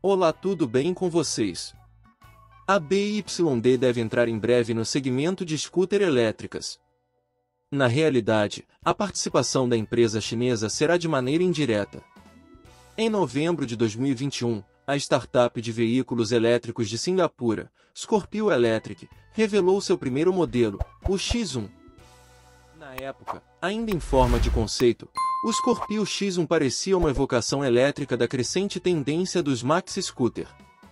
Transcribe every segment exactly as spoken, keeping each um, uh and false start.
Olá, tudo bem com vocês? A B Y D deve entrar em breve no segmento de scooter elétricas. Na realidade, a participação da empresa chinesa será de maneira indireta. Em novembro de dois mil e vinte e um, a startup de veículos elétricos de Singapura, Scorpio Electric, revelou seu primeiro modelo, o X um. Na época, ainda em forma de conceito, o Scorpio X um parecia uma evocação elétrica da crescente tendência dos maxi scooter.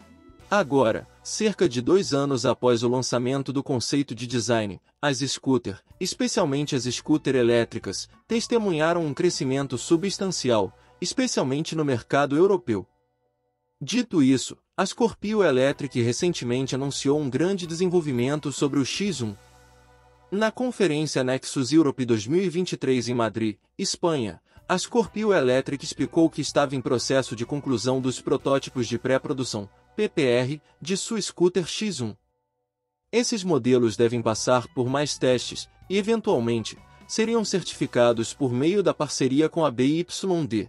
Agora, cerca de dois anos após o lançamento do conceito de design, as scooter, especialmente as scooter elétricas, testemunharam um crescimento substancial, especialmente no mercado europeu. Dito isso, a Scorpio Electric recentemente anunciou um grande desenvolvimento sobre o X um. Na conferência Nexus Europe dois mil e vinte e três em Madrid, Espanha, a Scorpio Electric explicou que estava em processo de conclusão dos protótipos de pré-produção, P P R, de sua scooter X um. Esses modelos devem passar por mais testes e, eventualmente, seriam certificados por meio da parceria com a B Y D.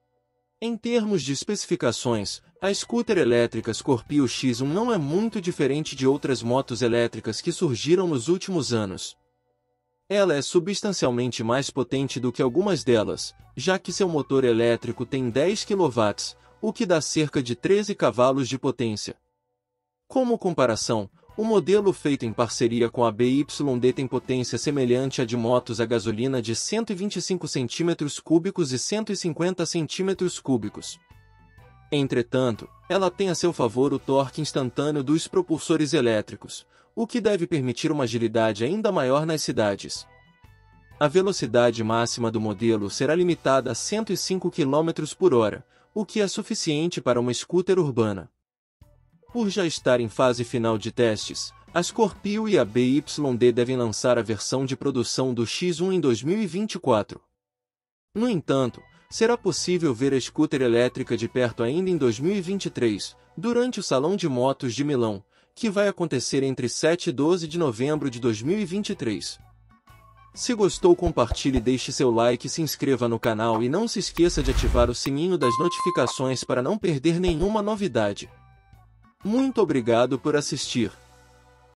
Em termos de especificações, a scooter elétrica Scorpio X um não é muito diferente de outras motos elétricas que surgiram nos últimos anos. Ela é substancialmente mais potente do que algumas delas, já que seu motor elétrico tem dez quilowatts, o que dá cerca de treze cavalos de potência. Como comparação, o modelo feito em parceria com a B Y D tem potência semelhante à de motos a gasolina de cento e vinte e cinco centímetros cúbicos e cento e cinquenta centímetros cúbicos. Entretanto, ela tem a seu favor o torque instantâneo dos propulsores elétricos, o que deve permitir uma agilidade ainda maior nas cidades. A velocidade máxima do modelo será limitada a cento e cinco quilômetros por hora, o que é suficiente para uma scooter urbana. Por já estar em fase final de testes, a Scorpio e a B Y D devem lançar a versão de produção do X um em dois mil e vinte e quatro. No entanto, será possível ver a scooter elétrica de perto ainda em dois mil e vinte e três, durante o Salão de Motos de Milão, que vai acontecer entre sete e doze de novembro de dois mil e vinte e três. Se gostou, compartilhe, deixe seu like e se inscreva no canal e não se esqueça de ativar o sininho das notificações para não perder nenhuma novidade. Muito obrigado por assistir.